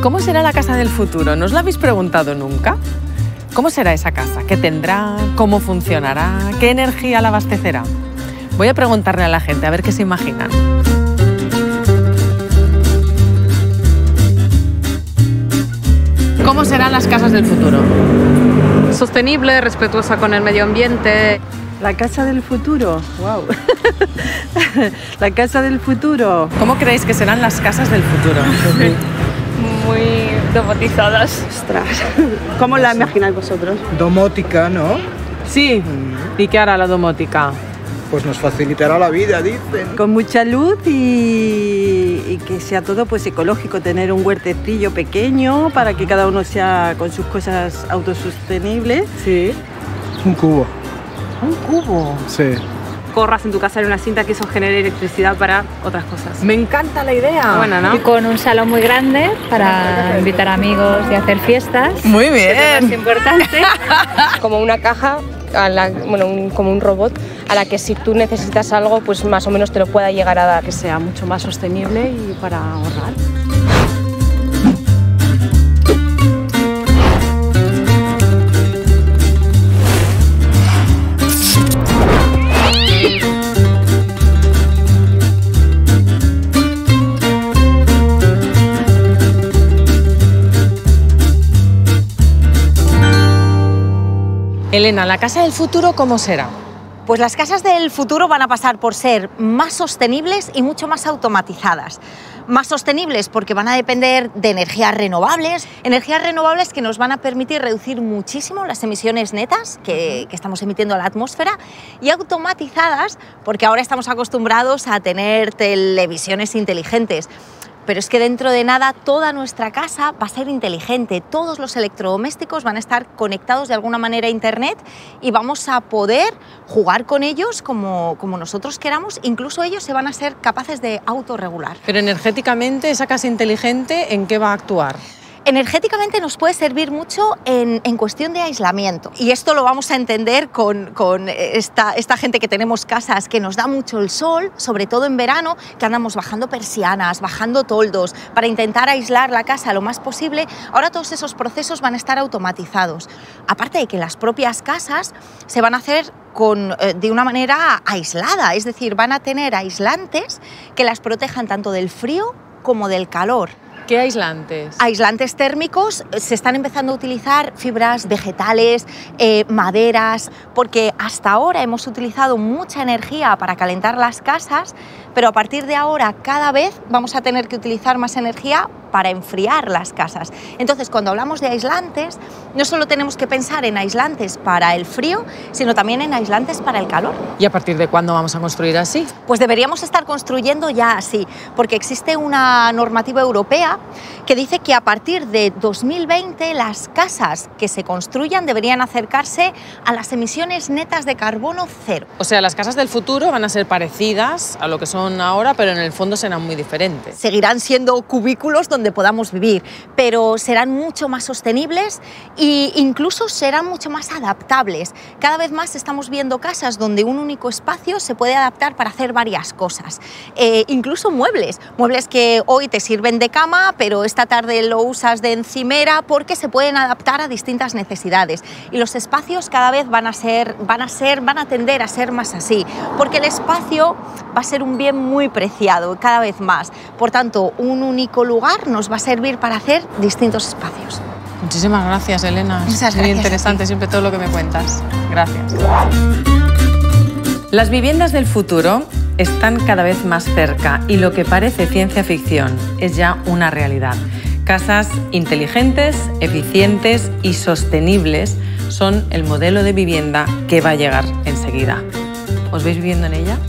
¿Cómo será la casa del futuro? ¿No os lo habéis preguntado nunca? ¿Cómo será esa casa? ¿Qué tendrá? ¿Cómo funcionará? ¿Qué energía la abastecerá? Voy a preguntarle a la gente, a ver qué se imaginan. ¿Cómo serán las casas del futuro? Sostenible, respetuosa con el medio ambiente. La casa del futuro, wow. La casa del futuro. ¿Cómo creéis que serán las casas del futuro? Muy domotizadas. Ostras, ¿cómo la imagináis vosotros? Domótica, ¿no? Sí. ¿Y qué hará la domótica? Pues nos facilitará la vida, dicen. Con mucha luz y que sea todo pues ecológico, tener un huertecillo pequeño para que cada uno sea con sus cosas autosostenibles. Sí. Un cubo. ¿Un cubo? Sí. Corras en tu casa en una cinta que eso genere electricidad para otras cosas. Me encanta la idea. Bueno, ¿no? Y con un salón muy grande para invitar amigos y hacer fiestas. Muy bien. Es importante. Como una caja, como un robot, a la que si tú necesitas algo, pues más o menos te lo pueda llegar a dar. Que sea mucho más sostenible y para ahorrar. Elena, ¿la casa del futuro cómo será? Pues las casas del futuro van a pasar por ser más sostenibles y mucho más automatizadas. Más sostenibles porque van a depender de energías renovables que nos van a permitir reducir muchísimo las emisiones netas que estamos emitiendo a la atmósfera, y automatizadas porque ahora estamos acostumbrados a tener televisiones inteligentes. Pero es que dentro de nada toda nuestra casa va a ser inteligente, todos los electrodomésticos van a estar conectados de alguna manera a Internet y vamos a poder jugar con ellos como nosotros queramos, incluso ellos se van a ser capaces de autorregular. Pero energéticamente, esa casa inteligente, ¿en qué va a actuar? Energéticamente nos puede servir mucho en cuestión de aislamiento, y esto lo vamos a entender con esta gente que tenemos casas que nos da mucho el sol, sobre todo en verano, que andamos bajando persianas, bajando toldos para intentar aislar la casa lo más posible. Ahora todos esos procesos van a estar automatizados, aparte de que las propias casas se van a hacer de una manera aislada, es decir, van a tener aislantes que las protejan tanto del frío como del calor. ¿Qué aislantes? Aislantes térmicos. Se están empezando a utilizar fibras vegetales, maderas, porque hasta ahora hemos utilizado mucha energía para calentar las casas, pero a partir de ahora cada vez vamos a tener que utilizar más energía para enfriar las casas. Entonces, cuando hablamos de aislantes, no solo tenemos que pensar en aislantes para el frío, sino también en aislantes para el calor. ¿Y a partir de cuándo vamos a construir así? Pues deberíamos estar construyendo ya así, porque existe una normativa europea que dice que a partir de 2020 las casas que se construyan deberían acercarse a las emisiones netas de carbono cero. O sea, las casas del futuro van a ser parecidas a lo que son ahora, pero en el fondo serán muy diferentes. Seguirán siendo cubículos donde podamos vivir, pero serán mucho más sostenibles e incluso serán mucho más adaptables. Cada vez más estamos viendo casas donde un único espacio se puede adaptar para hacer varias cosas. Incluso muebles que hoy te sirven de cama, pero esta tarde lo usas de encimera, porque se pueden adaptar a distintas necesidades. Y los espacios cada vez van a tender a ser más así, porque el espacio va a ser un bien muy preciado cada vez más. Por tanto, un único lugar nos va a servir para hacer distintos espacios. Muchísimas gracias, Elena. Muchas Es muy gracias interesante siempre todo lo que me cuentas. Gracias. Las viviendas del futuro están cada vez más cerca y lo que parece ciencia ficción es ya una realidad. Casas inteligentes, eficientes y sostenibles son el modelo de vivienda que va a llegar enseguida. ¿Os veis viviendo en ella?